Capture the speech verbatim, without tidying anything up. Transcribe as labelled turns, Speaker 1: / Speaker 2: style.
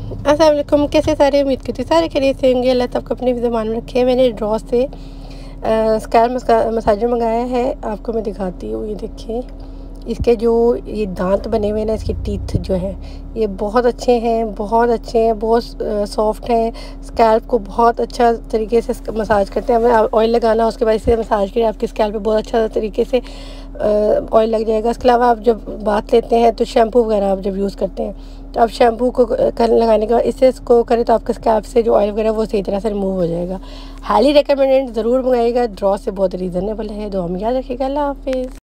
Speaker 1: अस्सलाम वालेकुम। कैसे सारे? उम्मीद करती हूँ सारे खैरियत से होंगे। अल्लाह सबको अपनी ज़बान में रखे। मैंने ड्रॉ से स्कैल्प मसाजर मंगाया है, आपको मैं दिखाती हूँ। ये देखिए, इसके जो ये दांत बने हुए हैं ना, इसके टीथ जो हैं ये बहुत अच्छे हैं, बहुत अच्छे हैं, बहुत सॉफ्ट हैं। स्कैल्प को बहुत अच्छा तरीके से मसाज करते हैं। हमें ऑयल लगाना, उसके बाद इसे मसाज करिए, आपके स्कैल्प पे बहुत अच्छा तरीके से ऑयल लग जाएगा। इसके अलावा आप जब बाथ लेते हैं तो शैम्पू वगैरह आप जब यूज़ करते हैं तो आप शैम्पू को कर लगाने के बाद इसे इसको करें तो आपके स्कैल्प से जो ऑयल वगैरह वो सही तरह से रिमूव हो जाएगा। हाईली रिकमेंडेड, ज़रूर मंगाइएगा। ड्रॉ से बहुत रीज़नेबल है। दुआ में याद रखिएगा। अल्लाह हाफ़िज़।